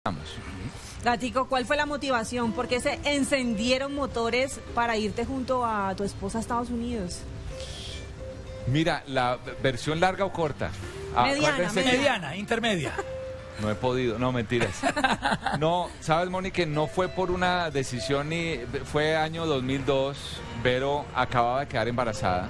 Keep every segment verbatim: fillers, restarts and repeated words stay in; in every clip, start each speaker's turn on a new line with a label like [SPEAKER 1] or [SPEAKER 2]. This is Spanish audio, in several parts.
[SPEAKER 1] Vamos.
[SPEAKER 2] Gatico, ¿cuál fue la motivación? ¿Por qué se encendieron motores para irte junto a tu esposa a Estados Unidos?
[SPEAKER 1] Mira, la versión larga o corta.
[SPEAKER 2] Mediana,
[SPEAKER 1] Acuérdense
[SPEAKER 2] mediana.
[SPEAKER 1] que-
[SPEAKER 3] Mediana, intermedia.
[SPEAKER 1] No he podido, no, mentiras. No, sabes, Moni, que no fue por una decisión ni... Fue año dos mil dos, Vero acababa de quedar embarazada.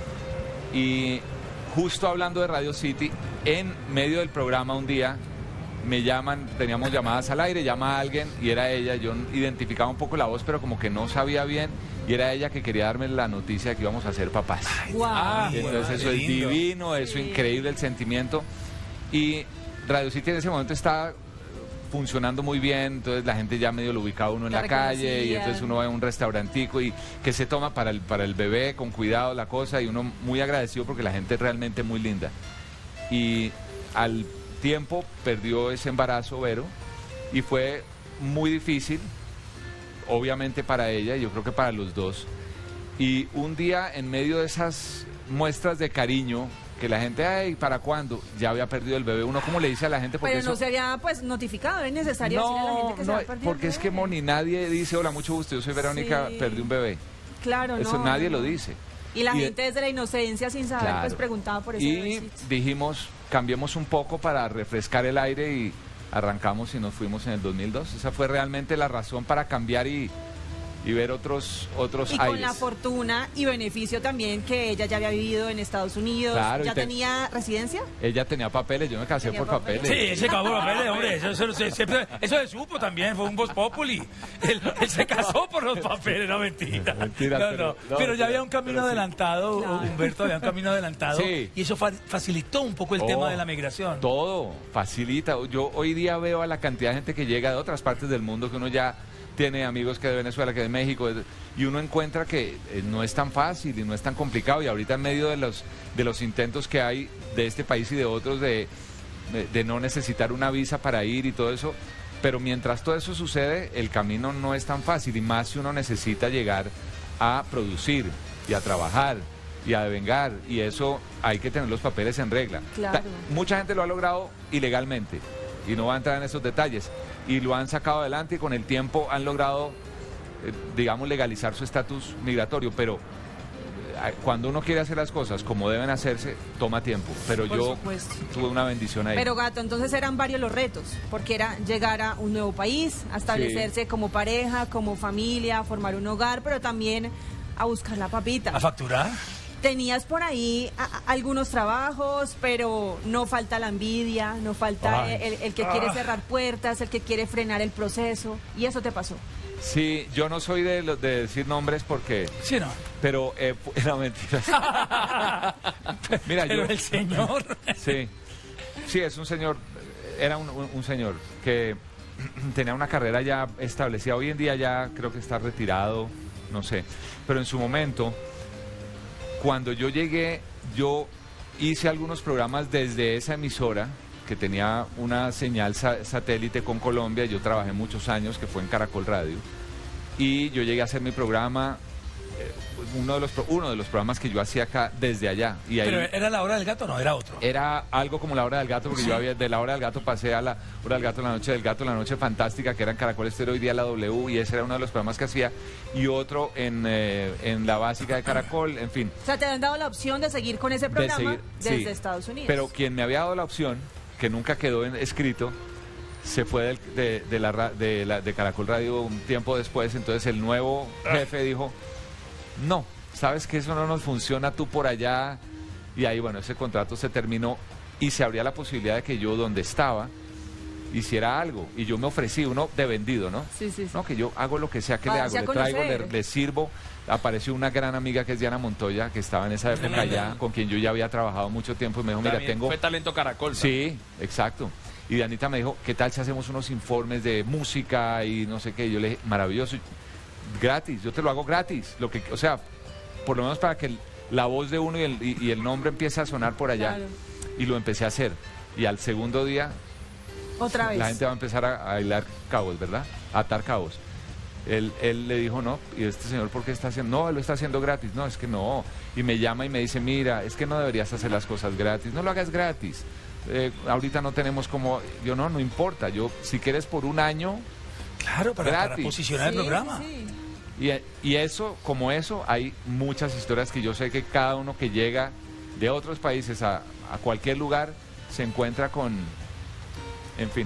[SPEAKER 1] Y justo hablando de Radio City, en medio del programa un día, me llaman, teníamos llamadas al aire, llama a alguien y era ella. Yo identificaba un poco la voz, pero como que no sabía bien. Y era ella que quería darme la noticia de que íbamos a ser papás.
[SPEAKER 2] Wow.
[SPEAKER 3] Ah,
[SPEAKER 1] Y entonces
[SPEAKER 3] bueno,
[SPEAKER 1] eso es
[SPEAKER 3] lindo.
[SPEAKER 1] divino, eso
[SPEAKER 2] Sí.
[SPEAKER 1] increíble el sentimiento. Y Radio City en ese momento estaba funcionando muy bien, entonces la gente ya medio lo ubicaba uno en
[SPEAKER 2] Te
[SPEAKER 1] la calle y
[SPEAKER 2] reconocían.
[SPEAKER 1] entonces uno va a un restaurantico y que se toma para el, para el bebé con cuidado la cosa y uno muy agradecido porque la gente es realmente muy linda. Y al tiempo perdió ese embarazo Vero y fue muy difícil, obviamente para ella y yo creo que para los dos. Y un día en medio de esas muestras de cariño que la gente, ay, ¿para cuándo? Ya había perdido el bebé. Uno, ¿cómo le dice a la gente? Porque
[SPEAKER 2] Pero no
[SPEAKER 1] eso-
[SPEAKER 2] se había pues notificado, es necesario decirle a la gente que se
[SPEAKER 1] no,
[SPEAKER 2] había perdido
[SPEAKER 1] porque
[SPEAKER 2] el
[SPEAKER 1] es que
[SPEAKER 2] bebé.
[SPEAKER 1] Moni, nadie dice, hola, mucho gusto, yo soy Verónica,
[SPEAKER 2] Sí.
[SPEAKER 1] perdí un bebé.
[SPEAKER 2] Claro,
[SPEAKER 1] Eso
[SPEAKER 2] no,
[SPEAKER 1] nadie
[SPEAKER 2] no,
[SPEAKER 1] lo
[SPEAKER 2] no.
[SPEAKER 1] dice.
[SPEAKER 2] Y la
[SPEAKER 1] Y-
[SPEAKER 2] gente desde la inocencia, sin saber,
[SPEAKER 1] Claro.
[SPEAKER 2] pues preguntaba por ese
[SPEAKER 1] Y
[SPEAKER 2] bebecito.
[SPEAKER 1] dijimos, cambiemos un poco para refrescar el aire y arrancamos y nos fuimos en el dos mil dos. Esa fue realmente la razón para cambiar y, y ver otros, otros
[SPEAKER 2] Y
[SPEAKER 1] aires.
[SPEAKER 2] con la fortuna y beneficio también que ella ya había vivido en Estados Unidos.
[SPEAKER 1] Claro, y
[SPEAKER 2] ¿Ya
[SPEAKER 1] te-
[SPEAKER 2] tenía residencia?
[SPEAKER 1] Ella tenía papeles, yo me casé
[SPEAKER 2] Tenía
[SPEAKER 1] por
[SPEAKER 2] papeles.
[SPEAKER 1] papeles.
[SPEAKER 3] Sí, ese acabó los papeles, hombre. Eso, eso, eso, siempre- eso se supo también, fue un voz populi. Él, él se casó por los papeles, no mentira.
[SPEAKER 1] Mentira,
[SPEAKER 3] no,
[SPEAKER 1] pero-
[SPEAKER 3] no.
[SPEAKER 1] no,
[SPEAKER 3] Pero ya había un
[SPEAKER 1] pero
[SPEAKER 3] camino
[SPEAKER 1] sí.
[SPEAKER 3] adelantado,
[SPEAKER 2] Claro.
[SPEAKER 3] Humberto, había un camino adelantado.
[SPEAKER 1] Sí.
[SPEAKER 3] Y eso fa- facilitó un poco el
[SPEAKER 1] Oh,
[SPEAKER 3] tema de la migración.
[SPEAKER 1] Todo, facilita. Yo hoy día veo a la cantidad de gente que llega de otras partes del mundo, que uno ya tiene amigos que de Venezuela, que de México, de- y uno encuentra que eh, no es tan fácil y no es tan complicado. Y ahorita en medio de los, de los intentos que hay de este país y de otros de, de, de no necesitar una visa para ir y todo eso, pero mientras todo eso sucede, el camino no es tan fácil y más si uno necesita llegar a producir y a trabajar y a devengar y eso hay que tener los papeles en regla.
[SPEAKER 2] Claro.
[SPEAKER 1] Ta- Mucha gente lo ha logrado ilegalmente y no va a entrar en esos detalles y lo han sacado adelante y con el tiempo han logrado, eh, digamos, legalizar su estatus migratorio, pero eh, cuando uno quiere hacer las cosas como deben hacerse, toma tiempo, pero
[SPEAKER 2] Por
[SPEAKER 1] yo
[SPEAKER 2] supuesto.
[SPEAKER 1] tuve una bendición ahí.
[SPEAKER 2] Pero Gato, entonces eran varios los retos, porque era llegar a un nuevo país, a establecerse como pareja, como familia, a formar un hogar, pero también a buscar la papita.
[SPEAKER 3] ¿A facturar?
[SPEAKER 2] Tenías por ahí a- a- algunos trabajos, pero no falta la envidia, no falta
[SPEAKER 3] Ay.
[SPEAKER 2] el, el que quiere
[SPEAKER 3] Ah.
[SPEAKER 2] cerrar puertas, el que quiere frenar el proceso, y eso te pasó.
[SPEAKER 1] Sí, yo no soy de, lo- de decir nombres porque,
[SPEAKER 3] Sí, no.
[SPEAKER 1] pero, eh, pu- no, mentiras. Mira,
[SPEAKER 3] Pero
[SPEAKER 1] yo...
[SPEAKER 3] el señor.
[SPEAKER 1] Sí, sí, es un señor, era un, un- un señor que tenía una carrera ya establecida. Hoy en día ya creo que está retirado, no sé. Pero en su momento, cuando yo llegué, yo hice algunos programas desde esa emisora que tenía una señal sa- satélite con Colombia. Yo trabajé muchos años, que fue en Caracol Radio. Y yo llegué a hacer mi programa, eh, uno, de los, pro- uno de los programas que yo hacía acá desde allá. Y ahí,
[SPEAKER 3] ¿Pero era la hora del gato o no? Era otro.
[SPEAKER 1] era algo como la hora del gato, porque
[SPEAKER 3] Sí.
[SPEAKER 1] yo había, de la hora del gato pasé a la hora del gato, la noche del gato, la noche fantástica, que era en Caracol Estéreo, hoy día la W, y ese era uno de los programas que hacía, y otro en, eh, en la básica de Caracol, en fin.
[SPEAKER 2] O sea, te han dado la opción de seguir con ese
[SPEAKER 1] de
[SPEAKER 2] programa
[SPEAKER 1] seguir-
[SPEAKER 2] desde
[SPEAKER 1] sí.
[SPEAKER 2] Estados Unidos.
[SPEAKER 1] Pero quien me había dado la opción, que nunca quedó en- escrito, se fue del- de, de la, ra- de, la- de Caracol Radio un tiempo después, entonces el nuevo jefe dijo, no, sabes que eso no nos funciona, tú por allá, y ahí bueno, ese contrato se terminó y se abría la posibilidad de que yo donde estaba hiciera algo, y yo me ofrecí, uno de vendido, ¿no?
[SPEAKER 2] Sí, sí, sí.
[SPEAKER 1] No, que yo hago lo que sea que le
[SPEAKER 2] Váyase
[SPEAKER 1] hago,
[SPEAKER 2] a
[SPEAKER 1] le traigo, le,
[SPEAKER 2] conocer.
[SPEAKER 1] le sirvo. Apareció una gran amiga que es Diana Montoya, que estaba en esa época
[SPEAKER 3] Tremendo.
[SPEAKER 1] allá, con quien yo ya había trabajado mucho tiempo, y me dijo, mira,
[SPEAKER 4] También
[SPEAKER 1] tengo...
[SPEAKER 4] Fue talento Caracol. ¿no?
[SPEAKER 1] Sí, exacto. Y Dianita me dijo, ¿qué tal si hacemos unos informes de música y no sé qué? Y yo le dije, maravilloso, gratis, yo te lo hago gratis. Lo que, o sea, por lo menos para que el- la voz de uno y el, y, y el nombre empiece a sonar por allá.
[SPEAKER 2] Claro.
[SPEAKER 1] Y lo empecé a hacer. Y al segundo día,
[SPEAKER 2] Otra vez.
[SPEAKER 1] la gente va a empezar a, a bailar cabos, ¿verdad? A atar cabos. Él, él le dijo, no, y este señor, ¿por qué está haciendo? No, él lo está haciendo gratis. No, es que no. Y me llama y me dice, mira, es que no deberías hacer las cosas gratis. No lo hagas gratis. eh, ahorita no tenemos como, yo no, no importa, yo si quieres por un año,
[SPEAKER 3] claro, para, para
[SPEAKER 1] gratis.
[SPEAKER 3] posicionar
[SPEAKER 2] Sí,
[SPEAKER 3] el programa.
[SPEAKER 2] sí.
[SPEAKER 1] Y, y eso, como eso, hay muchas historias que yo sé que cada uno que llega de otros países a, a cualquier lugar se encuentra con, en fin.